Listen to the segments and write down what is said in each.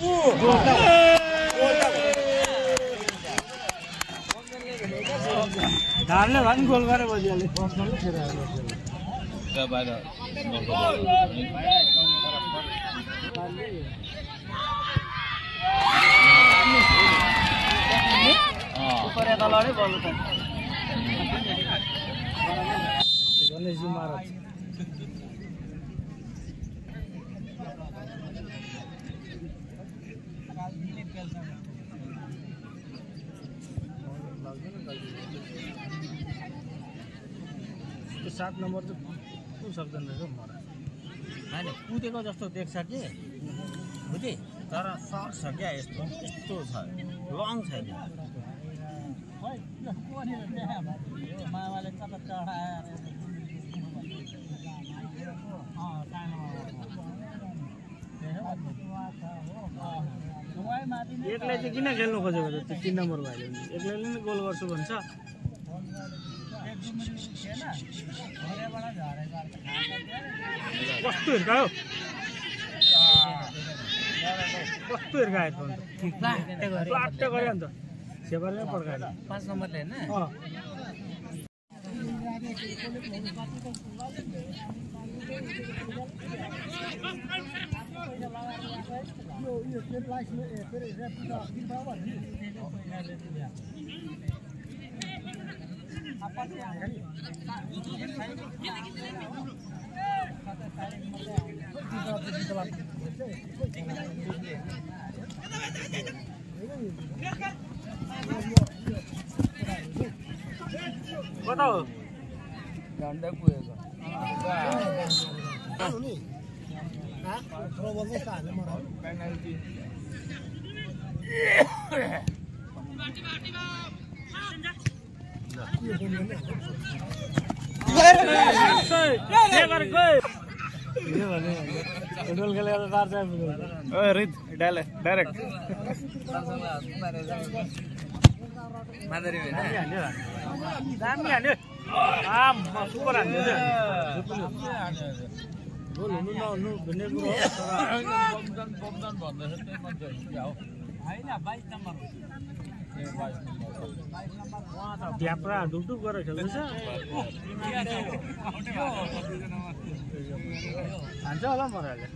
धारले भन् गोल गरे बजिहाल्यो ऊपर यता लड्यो बल त गणेशजी महाराज त्यो 7 नम्बर चाहिँ कुन सक्दैन रहेछ मलाई हैन कुदेको जस्तो देख्छ के बुझे तर सर्ट छ क्या यस्तो यस्तो छ लङ छैन मामाले कता चढाएर एक्लै चाहिँ किन खेल्नु खोजेको त्यो 3 नम्बर भाइले एक्लैले नै गोल गर्छु भन्छ कस्तो हिर्कायो कस्तो हिर्कायो प्लाट्ट गऱ्यो नि त सेपरले पड्कायो 5 नम्बरले हैन कता हो झन्डै पुगेको पेनल्टी डाइरेक्ट मादरी दामी हान्यो सुपर हान्यो गोल हुनु नहुनु भन्ने कुरो ढ्याप्रा ढुकढुक गरेर खेल्दैछ हान्छ होला मराले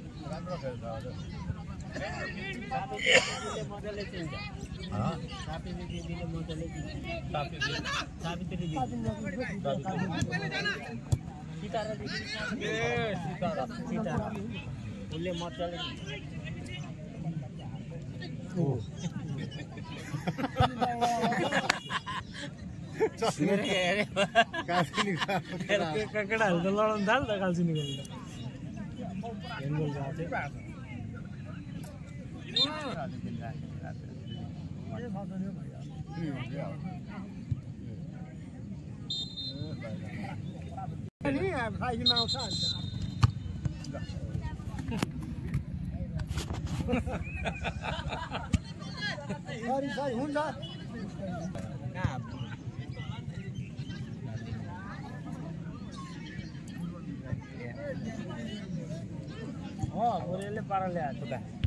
उसले मजाले केटाहरू त लडाउनु थाल्यो त कालचिनी गएर हुन्छ गोरेले पाराले हात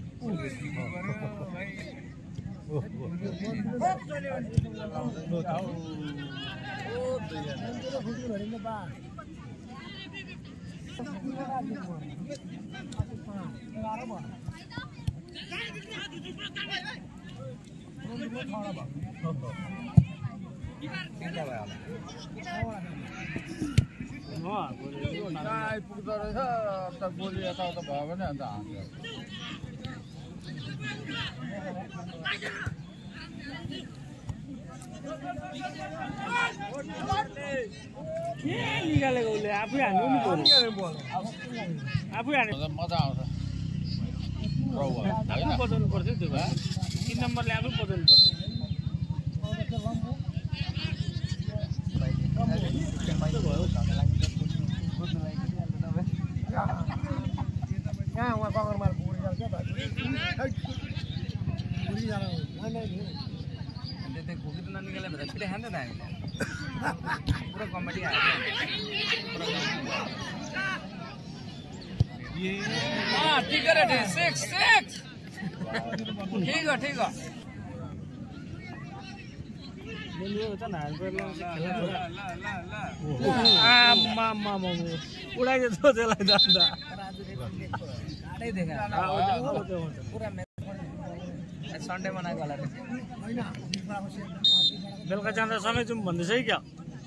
आइपुग्दो रहेछ त गोली यताउता भयो भने अन्त हान्छ के निकालेको उसले आफै हान्नु नि आफै हाने मजा आउँछ आफै बजाउनु पर्छ त्यो भए 3 नम्बरले आफै बजाउनु पर्छ यहाँ उहाँ कङ्गरमा पुरी जान्छ पुरी जान त्यो घुकी त ननिकाले भने पिठा खाँदैन हामीले पुरा कमेडी आयो ठीक हो ठीक हो उडाइदियो त्यसलाई जान्दा सन्डे बनाएको होला बेलुका जाँदा सँगै जाउँ भन्दैछ है क्या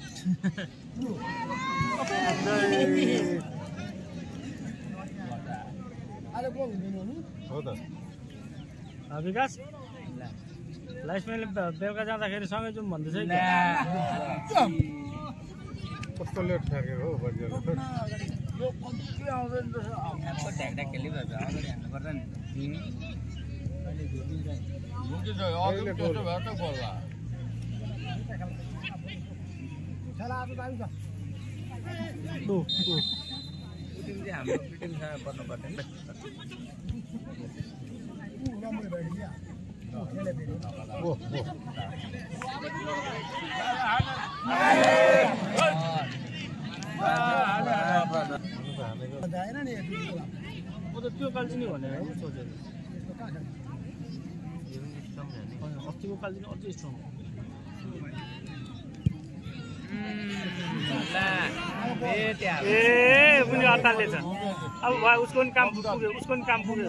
विकास लाइसमेनले बेलुका जाँदाखेरि सँगै जाउँ भन्दैछ है कस्तो लेट थाकेको हो बजेर ढ्याक खेलिरहेछ अगाडि हान्नुपर्छ नि हाम्रो टिमसँग पर्नु पर्दैन त्यो कालचिनी भनेर सोचेको अस्तिको कालचिनी अझै स्ट्रङ ए उनी अत्ताले छ अब भयो उसको पनि काम पुग्यो उसको पनि काम पुग्यो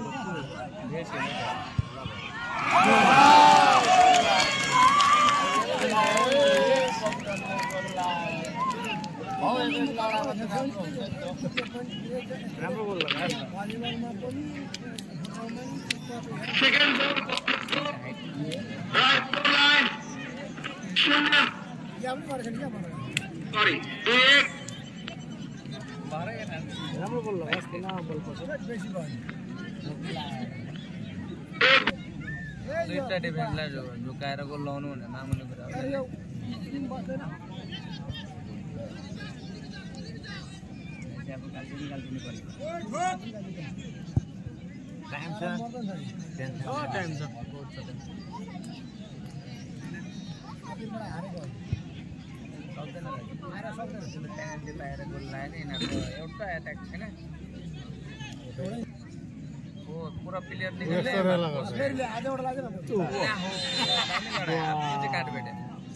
राम्रो गोल लगायो राम्रो गोल लगायो बल पर्छ दुईटा डिफेन्सलाई झुकाएर गोल लाउनु भने मामुली कुरा टाइम छ पेनाल्टी पाएर गोल लाग्यो यिनीहरूको एउटा एट्याक छैन हो पुरा प्लेयर काट भेटे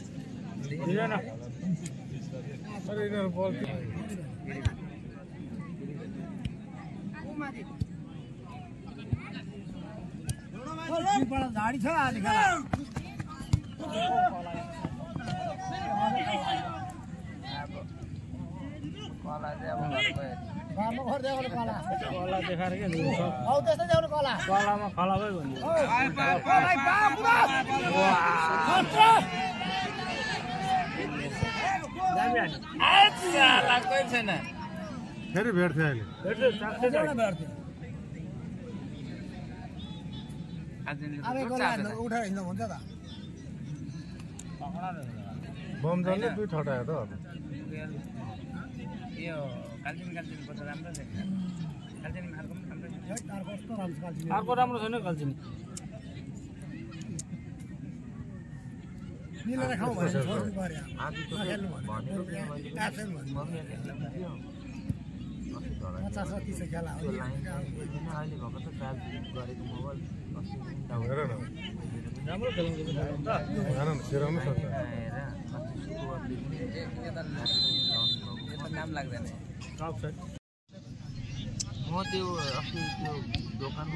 झाडी छ आज कला देखाएर के कलामा खलाबै भन्नु छैन फेरि भेट्थ्यो अहिले बम जल्ने दुई ठटायो त यो कालचिनी पर्छ राम्रो छैन कालचिनी अर्को राम्रो छैन कालचिनी मिलेर खाऊ भने छोड्नु पर्यो राम्रो खेल्नु नाम लाग्दैन म त्यो अस्ति त्यो दोकानमा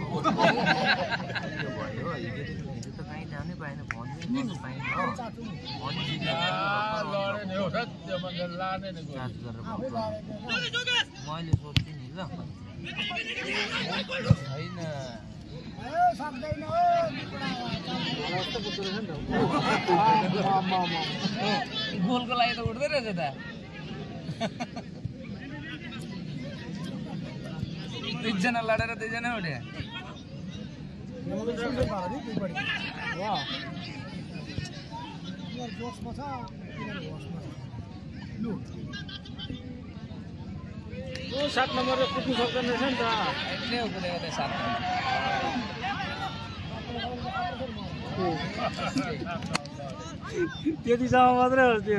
भयो हिजो त कहीँ जानै पाएन भन्नु पाएन मैले सोच्थेँ नि ल गोलको लागि त उठ्दै रहेछ त एकजना लडेर दुईजना उठ्यो सात नम्बरमा कुद्नु सक्दैन रहेछ नि त एक्लै हो कुदेको त्यो 7 नम्बर त्यतिसम्म मात्रै हो त्यो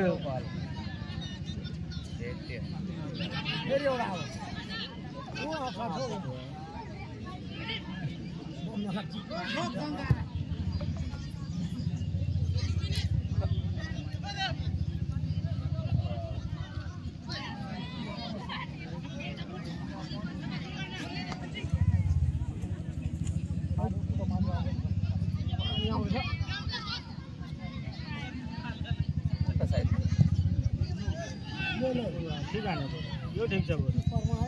ठिक हाने यो ठिक छ बरु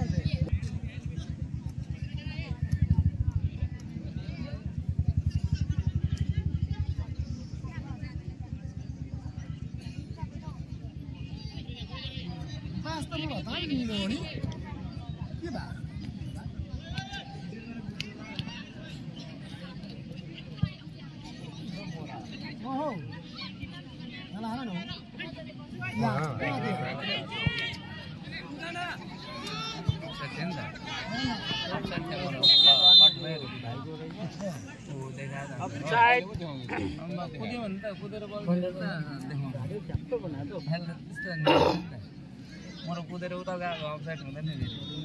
मरो कुदेर उता गएको अफसाइड हुँदैन नि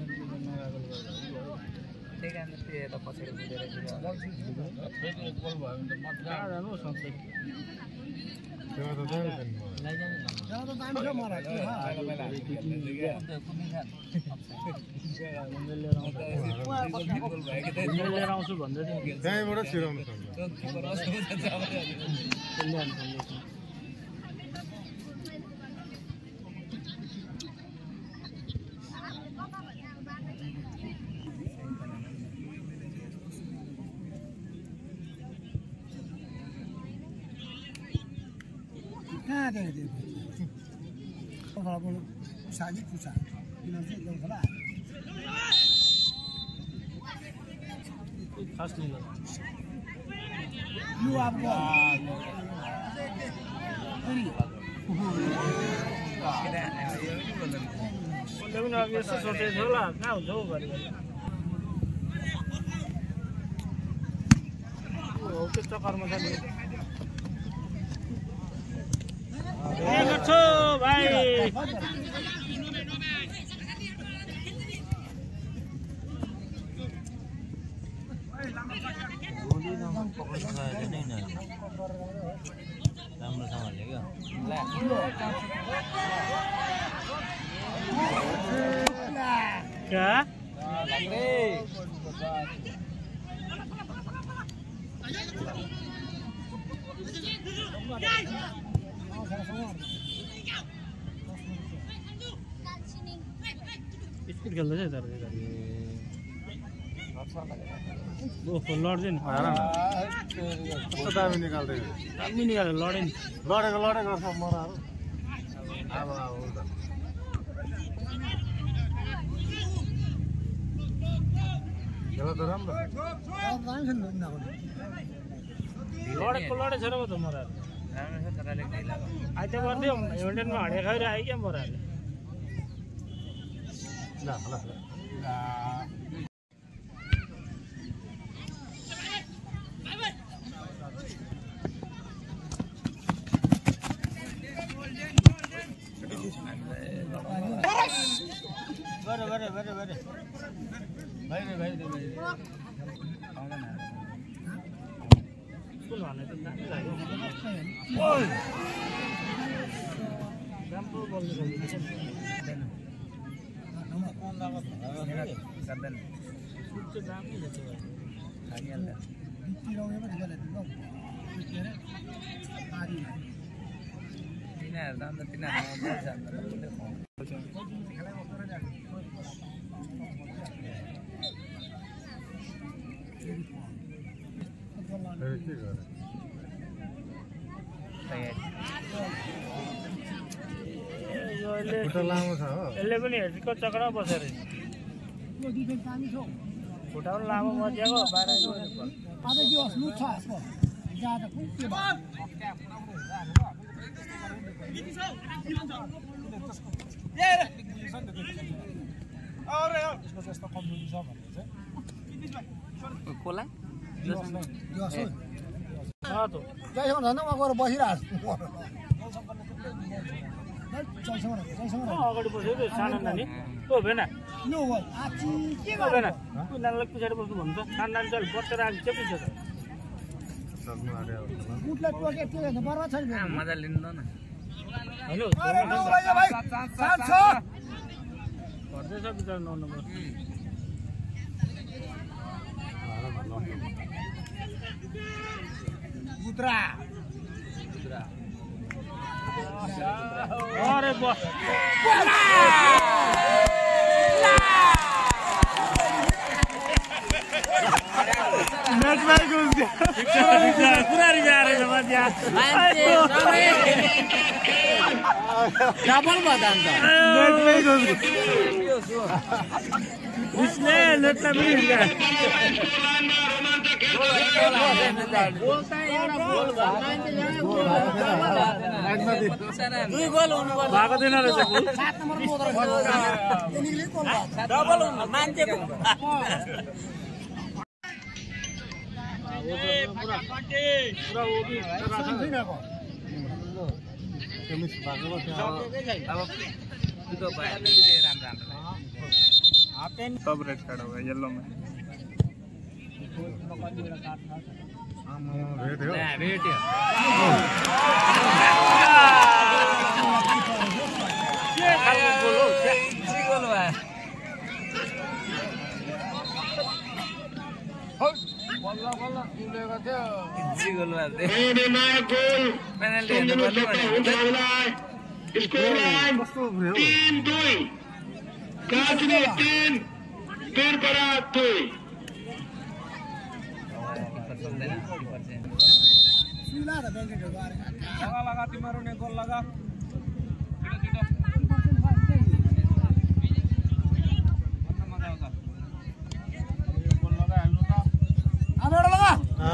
त्यही कारण त्यो यता पछाडि कुदेर गोल भयो भने त मजा जानु सक्छ त्यो त जान्छ लिएर आउँछु भन्दै थियो त्यहीँबाट छिराउनु सक्छ सागी पुसा खास नहीं लगा यो आपको लेकिन अब यस्तो सोचेको होला कहाँ हुन्छ हौ घरि हो त्यस्तो कर्म छ नि ए गर्छु भाइ राम्रोसँगले क्या स्पिड खेल्दैछ तर ओहो लड्दै नि कस्तो दामी निकाल्दै दामी निकाल्यो लड्यो नि लडेको छ मराहरू अब खेला त राम्रो लडेको लडे छ र त मराहरू राम्रो छ तर अलिक ढिला भयो आइतबार थियो हेमिल्टनमा हडे खाएर आयो क्या मराहरूले ल स्कुल भने त दामी लाग्यो राम्रो बोल्नु सक्दैन गर्दैन सुट चाहिँ दामी रहेछ खाइहाल्छ तिनीहरू त अन्त तिनीहरू के गरे खुट्टा लामो छ हो यसले पनि हेर्को चक्रमा बसेर खुट्टा पनि लामो मज्याएको बाहिर कसलाई झन् उहाँ गएर बसिरहेको अगाडि बसेको त्यो सानो नानी ओ भेन नो हो आची के ओ भेन गर्नु त्यो नानीलाई पछाडि बस्नु भन्नु त सानो नानी चाहिँ बटेर आएको के पुग्छ त सक्नु आरे हो मुटलाई टोके त्यो हेर्नु बर्बाद छ नि मजा लिनु न हैन अरे नौ भयो भाइ 7 छ गर्दैछ बिचार 9 नम्बर गुद्रा अरे बस नेट भाइ घुस गयो पुरा रिजारे समझ्या डबल बदान त नेट भाइ घुस गयो इसले नेटला पनि हिँड्या दुई गोल हुनु पर्छ भएको थिएन रहेछ गोल 7 नम्बर बोल्दै निक्ले कोल डबल हुनु मान्छेको पुरा ओबी छैनको केमिस भएको अब दुधो भयो राम्रो राम्रो सब रेड कार्ड हो गया येलो में रेड हो रेट के खालको गोल हो गोल भयो गोल भयो पेनल्टी हेर्नु पर्ने कस्तो भयो 3 para 2 सुला त बेंगेट गरे लगा तिम्रो ने गोल लगा अबेर लगा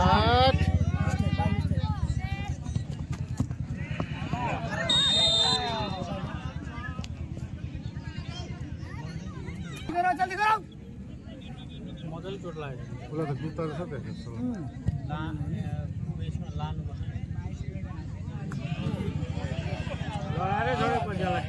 जल्दी करो मजाले चोट लाग्यो उसलाई त जुत्ता रहेछ त्यसो उयसमा लानु पर्छ लडारे छोडे पछिलाई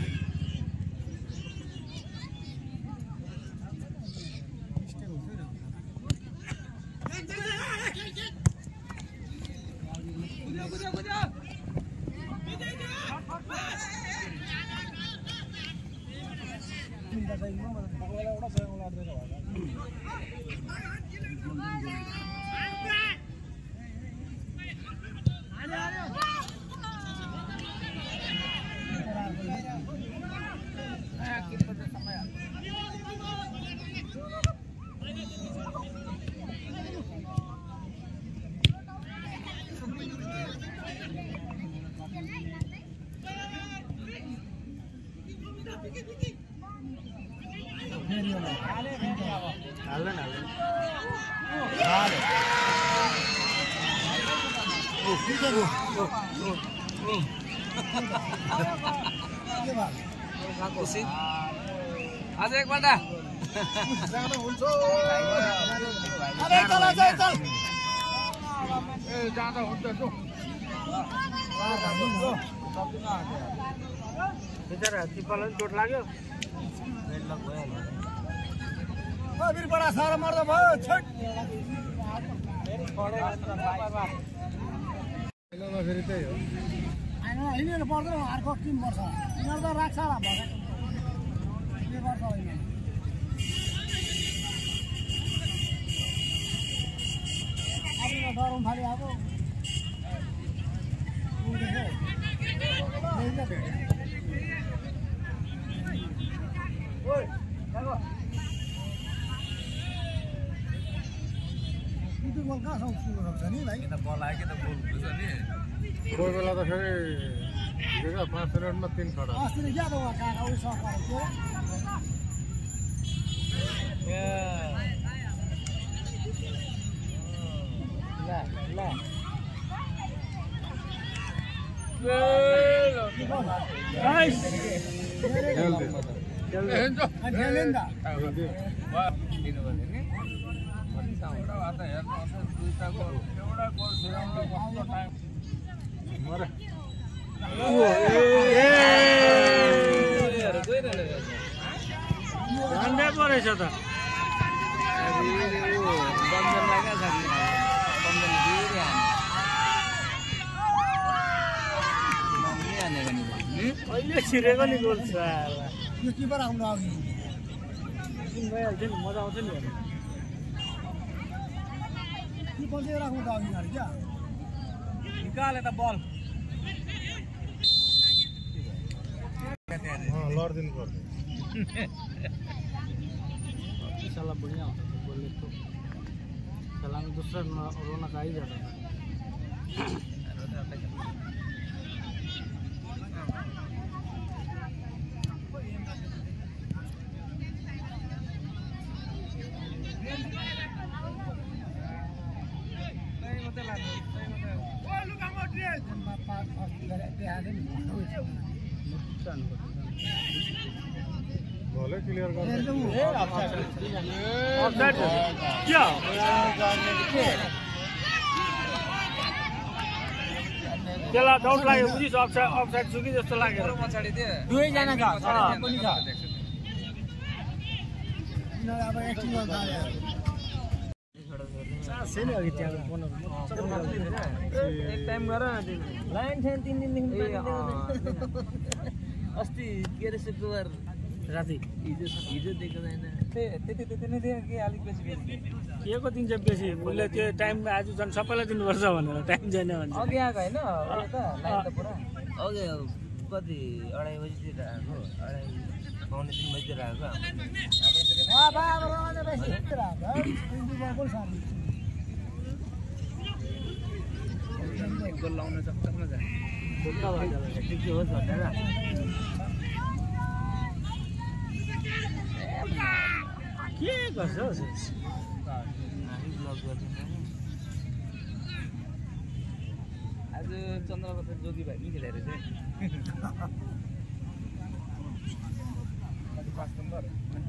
खुसी आज एक पल्ट अरे चल चल ए जाँदा हुन्छ जो बिचारा तिपालाई चोट लाग्यो ओ वीर बडा सारा मर्दा भयो छट पहिलामा फेरि त्यही हो हैन हिँडेर पर्दैन अर्को टिम पर्छ यिनीहरु त राख्छ होला भन्छ के गर्छ होइन अब डरम खाली अब ओइ जागो त्यो बल कहाँ सुन्नु सक्छ नि भाइ त बल आयो कि त गोल हुन्छ नि कोही बेला त फेरि 5 मिनटमा 3 खडा अस्ति नै ज्यादा भयो काका उयो सकाएर थियो नाइस खेल्ने नि त दिनु पर्यो नि आता हेर्नुहोस् दुईटा गोल एउटा गोल फिराउन कस्तो टाइम ए रहेछ त बन्दरमा क्या साथी बन्दरले फेरि हानेको नि अहिले छिरेको नि गोल छ यो किपर आउनु अघि भइहाल्छ नि मजा आउँछ नि किपर चाहिँ राख्नु त अघि गाडी क्या निकाले त बल लडिदिनु पर्छ साला बढ़िया होता था बोले तो साला में दूसरा रोना का ही जाता था भले क्लियर गर्नु ऑफसाइड क्या त्यसलाई डाउट लाग्यो बुझिस अफसाइड छु कि जस्तो लागेर पछाडि थियो दुवैजना पनि छ अब एक्टिङ गर्नु छैन अघि त्यहाँ एक टाइम गर न तिमी लाइन छैन 3 दिनदेखि अस्ति के अरे शुक्रबार राति हिजो दिएको छैन त्यति नै थियो कि अलिक बेसी के को दिन्छ बेसी उसले त्यो टाइम आज झन् सबैलाई दिनुपर्छ भनेर टाइम छैन भन्छ अघि आएको होइन लाइन त पुरा अघि कति 2:30 बजीतिर आएको 2:30 बजीतिर आएको गोल लाउन सक्छ न जा के होस् भनेर के गर्छ आज चन्द्रबहादुर जोगी भाइ नि खेलेर चाहिँ 5 नम्बर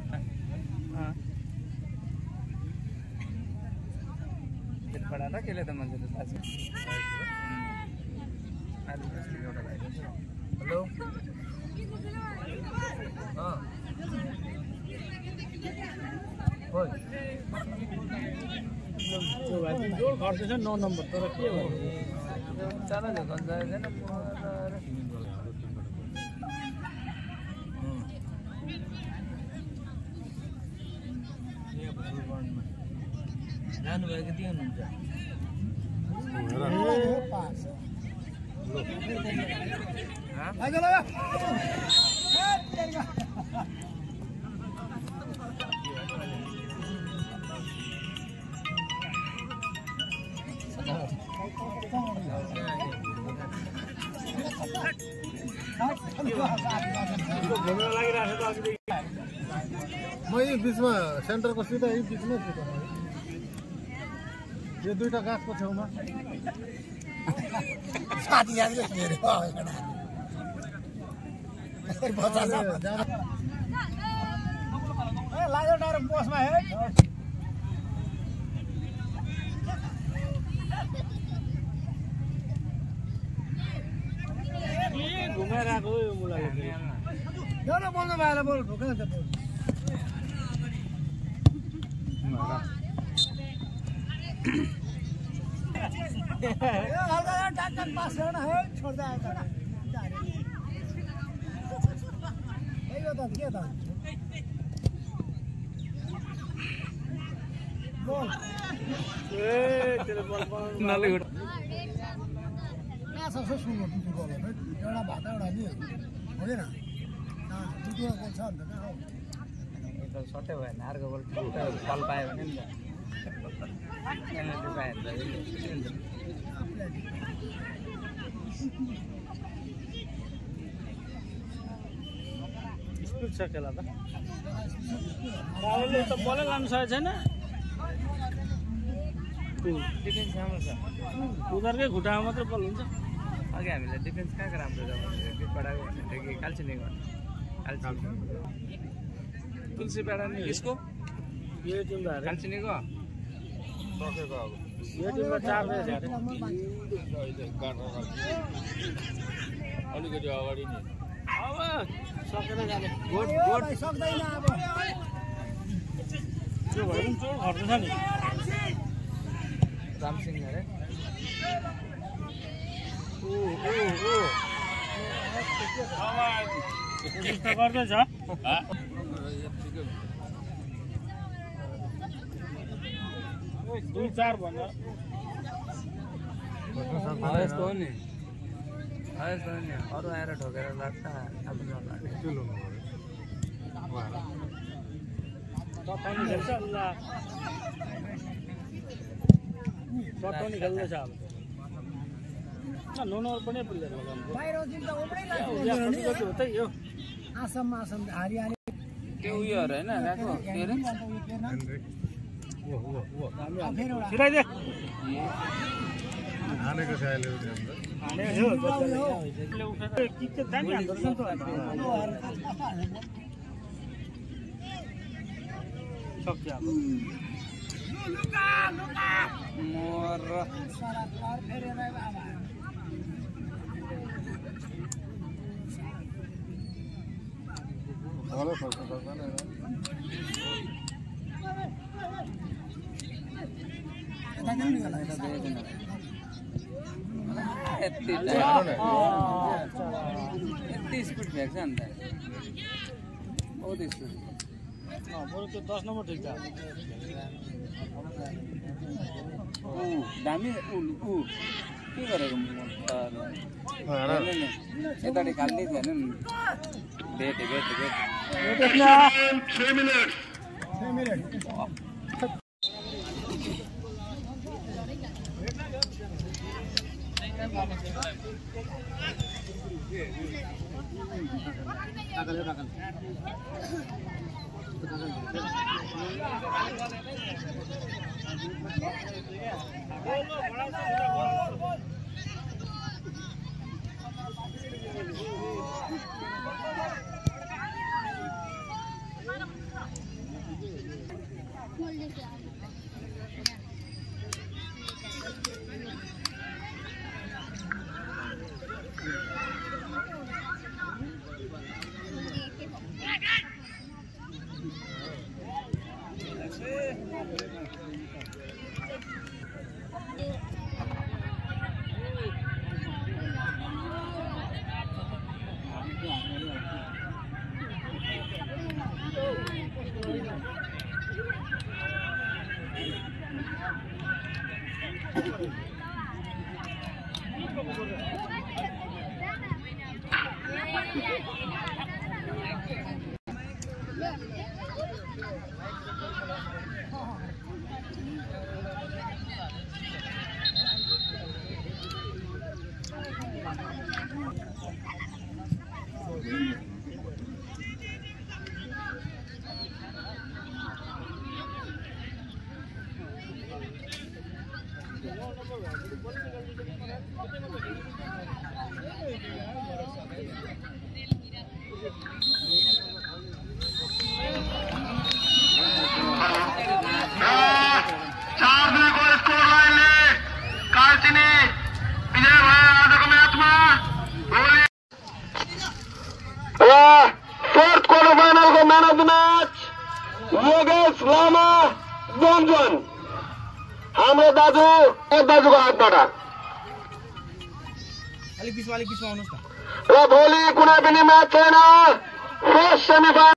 बडा त खेले त मान्छेले थाहा छ आज एउटा भाइ हेलो जोड घट्दैछ 9 नम्बर तर के हो चाल छैन जानुभएको त्यो हुनुहुन्छ म यही बिचमा सेन्टरको सिधा यही बिचमै छु त यो दुईटा गाछको छेउमा साथी लाग्यो डाइरेक्ट बसमा हे घुमेर आएको यो मुलाले बोल्नु भएर बोल ढोका त बोल हल्का टाक पास गर्न है छोड्दा आयो त के त बोल ए तेरो बल बनाउनु नले कसो सुन्नु दुई गोल एउटा भात एउटा नि होइन दुई गोल छ नि त सट्टै भएन अर्को बल बल पायो भने नि त स्पिड छ खेला त राहुलले त बलै लानु सकेको छैन डिफेन्स राम्रो छ उनीहरूकै खुट्टामा मात्रै बल हुन्छ अघि हामीलाई डिफेन्स कहाँको राम्रो छ भने पडाको भनेदेखि कालचिनीको तुलसी पेडा नि यसको यो टिम त हारे कालचिनीको सकेको अब यो टिममा 4 रहेछ अरे अलिकति अगाडि नि अब सकेर जाने सक्दैन अब त्यो भएर पनि चोर घट्दैछ नि रामसिंह अरे कोसिस त गर्दैछ दुई चार भन्दा यस्तो हो नि अरू आएर ठोकेर लाग्छ आफू नलाग्ने चट्टानी खेल्छ ल चट्टानी खेल्दैछ अब नुनहरू पनि पुग्दैन आसम हरियाली त्यो उयोहरू होइन गएको के अरे छिराइदे हानेको छ अहिले यति स्पिड फ्याँक्छ नि त बहुत स्पिड बरु त्यो 10 नम्बर ठिक छ दामी ऊ के गरेको यतापट्टि खाल्दै थिएन नि भेट 6 मिनट फोर्थ क्वार्टर फाइनलको man of the match Yogesh Lama जोन्जोन हाम्रो दाजुको हातबाट अलिक पिछमा आउनुहोस् न र भोलि कुनै पनि म्याच छैन फर्स्ट सेमिफाइनल